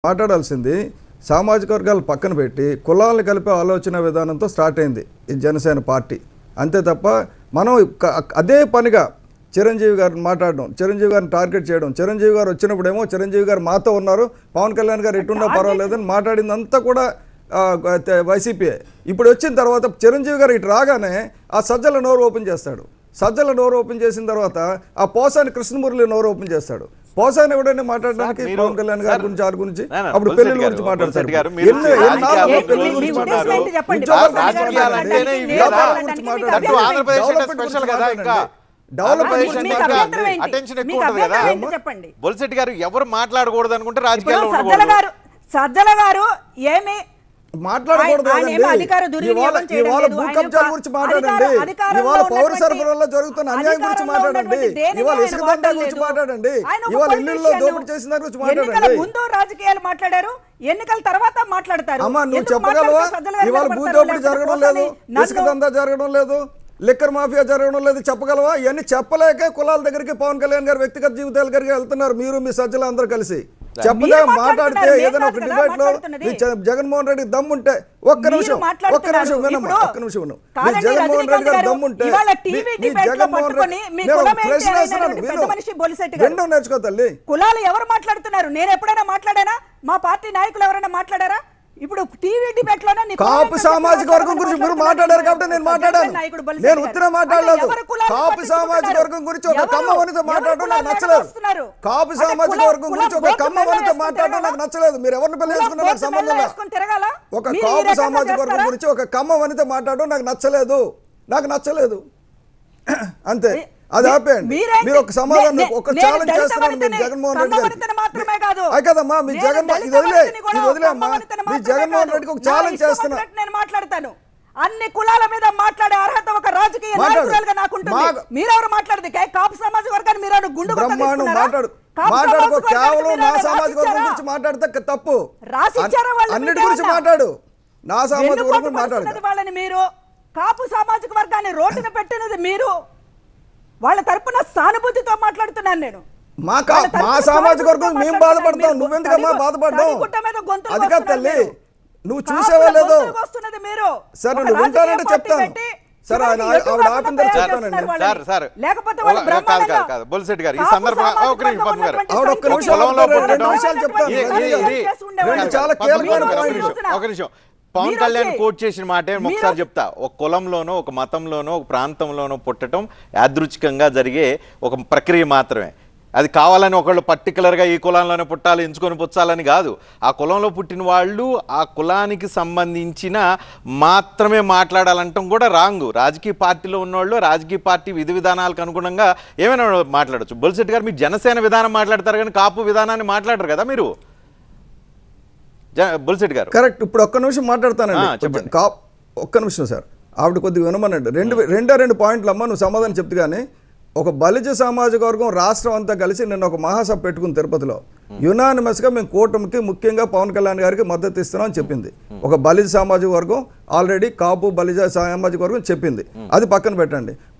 మాట్లాడాల్సింది సామాజిక వర్గాలు పక్కన పెట్టి కులాలను కలిపే ఆలోచన విధానంతో స్టార్ట్ అయింది ఈ జనసేన పార్టీ. అంతే తప్ప మనం అదే పనిగా చిరంజీవి గారిని మాట్లాడడం, చిరంజీవి గారిని టార్గెట్ చేయడం, చిరంజీవి గారు వచ్చినప్పుడేమో చిరంజీవి గారు మాతో ఉన్నారు, పవన్ కళ్యాణ్ గారు ఎట్టున్నా పర్వాలేదని మాట్లాడిందంతా కూడా వైసీపీ. ఇప్పుడు వచ్చిన తర్వాత చిరంజీవి గారు ఇటు రాగానే ఆ సజ్జల నోరు ఓపెన్ చేస్తాడు. సజ్జల నోరు ఓపెన్ చేసిన తర్వాత ఆ పోసాని కృష్ణమురళి నోరు ఓపెన్ చేస్తాడు. పోసాని ఎవడైనా మాట్లాడడానికి పవన్ కళ్యాణ్ గారి గురించి వారి గురించి అప్పుడు పెళ్లి గురించి మాట్లాడతారు. బొలిశెట్టి గారు ఎవరు మాట్లాడకూడదు అనుకుంటే రాజకీయాల్లో సజ్జల గారు ఏమి మాట్లాడకూడదు. ఇవాళ భూకబ్జాల గురించి మాట్లాడండి, ఇవాళ పౌర సరఫరాలో జరుగుతున్న అన్యాయం గురించి మాట్లాడండి, ఇవాళ ఇసుక దందా గురించి మాట్లాడండి, ఇవాళ ఇల్లుల్లో దోపిడీ చేసిన దాని గురించి మాట్లాడండి. ముందు రాజకీయాలు మాట్లాడారు, ఎన్నికల తర్వాత మాట్లాడతారు. అమ్మా నువ్వు చెప్పగలవా? ఇవాళ భూ దోపిడీ జరగడం లేదు, ఇసుక దందా జరగడం లేదు, లిక్కర్ మాఫియా జరగడం లేదు, చెప్పగలవా? ఇవన్నీ చెప్పలేకే కులాల దగ్గరికి పవన్ కళ్యాణ్ గారు వ్యక్తిగత జీవితాల దగ్గరికి వెళ్తున్నారు. మీరు మీ సజ్జలు అందరూ కలిసి చెప్పదా మాట్లాడితే ఏదైనా ఒక డిబేట్ లో జగన్మోహన్ రెడ్డి దమ్ముంటే ఒక్క నిమిషం వినమ్మా, ఒక్క నిమిషం విను. జగన్మోహన్ రెడ్డి గారు దమ్ముంటే జగన్మోహన్ రెడ్డి ప్రశ్న రెండో నేర్చుకో తల్లి. కులాలు ఎవరు మాట్లాడుతున్నారు? నేను ఎప్పుడైనా మాట్లాడానా? మా పార్టీ నాయకులు ఎవరైనా మాట్లాడారా? ఇప్పుడు టీవీ డిబేట్ లోనే కాపు సామాజిక వర్గం గురించి మీరు మాట్లాడారు కాబట్టి నేను మాట్లాడాను. నేను ఉత్తర మాట్లాడలేదు. కాపు సామాజిక వర్గం గురించి ఒక కమ్మ వనితో మాట్లాడడం నాకు నచ్చలేదు. కాపు సామాజిక వర్గం గురించి ఒక కమ్మ వనితో మాట్లాడడం నాకు నచ్చలేదు. మీరు ఎవరిని పెళ్లి చేసుకున్నా నాకు సంబంధం లేదు. ఒక కాపు సామాజిక వర్గం గురించి ఒక కమ్మ వనితో మాట్లాడడం నాకు నచ్చలేదు అంతే. అది ఆపేయండి. మీరు ఒక సమాధానం ఒక ఛాలెంజ్ చేస్తున్నారు మీరు జగన్మోహన్ రెడ్డి గారికి. కదమ్మా మీ ఇది వదిలేమ్మా. మీ జగన్మోహన్ రెడ్డికి ఒక ఛాలెంజ్ చేస్తున్నా. నేను మాట్లాడతాను. అన్ని కులాల మీద మాట్లాడే అర్హత ఒక రాజకీయ నాయకురాలుగా నాకు ఉంటుంది. మీరెవరు మాట్లాడదు? కాపు సామాజిక వర్గాన్ని మీరు గుండు బ్రహ్మాండం మాట్లాడుకో. కేవలం నా సామాజిక వర్గం గురించి మాట్లాడితే తప్పు. రాసిచ్చారా వాళ్ళు? అన్నిటి గురించి మాట్లాడు. నా సామాజిక వర్గం మాట్లాడు. వాళ్ళని మీరు కాపు సామాజిక వర్గాన్ని రోడ్డున పెట్టినది మీరు. వాళ్ళ తరపున సానుభూతితో మాట్లాడుతున్నాను నేను. మా సామాజిక వర్గం మేము బాధపడతాం, నువ్వెందుకమ్మా బాధపడ్డావు? అది కాదు తల్లి, నువ్వు చూసేవా లేదో. సరే నువ్వు వింటానంటే చెప్తాను. సరే ఆవిడ ఆపిన తర్వాత చెప్తానండి. బొలిశెట్టి గారు ఈ సందర్భంగా ఆవిడ ఒక్క నిమిషం 2 నిమిషాలు చెప్తాను. చాలా కీలకమైన పాయింట్. ఒక నిమిషం. పవన్ కళ్యాణ్ కోట్ చేసిన మాటే ఒకసారి చెప్తా. ఒక కులంలోనో ఒక మతంలోనో ఒక ప్రాంతంలోనో పుట్టడం యాదృచ్ఛికంగా జరిగే ఒక ప్రక్రియ మాత్రమే. అది కావాలని ఒకళ్ళు పర్టికులర్గా ఈ కులంలోనే పుట్టాలి ఎంచుకొని పుచ్చాలని కాదు. ఆ కులంలో పుట్టిన వాళ్ళు ఆ కులానికి సంబంధించిన మాత్రమే మాట్లాడాలంటాం కూడా రాంగు. రాజకీయ పార్టీలో ఉన్నవాళ్ళు రాజకీయ పార్టీ విధి విధానాలకు అనుగుణంగా ఏమైనా మాట్లాడచ్చు. బొలిశెట్టి గారు మీ జనసేన విధానం మాట్లాడతారు కానీ కాపు విధానాన్ని మాట్లాడరు కదా మీరు. బొలిశెట్టి గారు కరెక్ట్. ఇప్పుడు ఒక్క నిమిషం మాట్లాడతానండి. ఒక్క నిమిషం సార్, ఆవిడ కొద్దిగా వినమనండి. రెండు పాయింట్లు అమ్మ నువ్వు సమాధానం చెప్తే. కానీ ఒక బలిజ సామాజిక వర్గం రాష్ట్రం అంతా కలిసి నిన్న ఒక మహాసభ పెట్టుకుని తిరుపతిలో యునానిమస్గా మేము కూటమికి ముఖ్యంగా పవన్ కళ్యాణ్ గారికి మద్దతు ఇస్తున్నాం అని చెప్పింది. ఒక బలిజ సామాజిక వర్గం ఆల్రెడీ కాపు బలిజ సామాజిక వర్గం చెప్పింది. అది పక్కన పెట్టండి.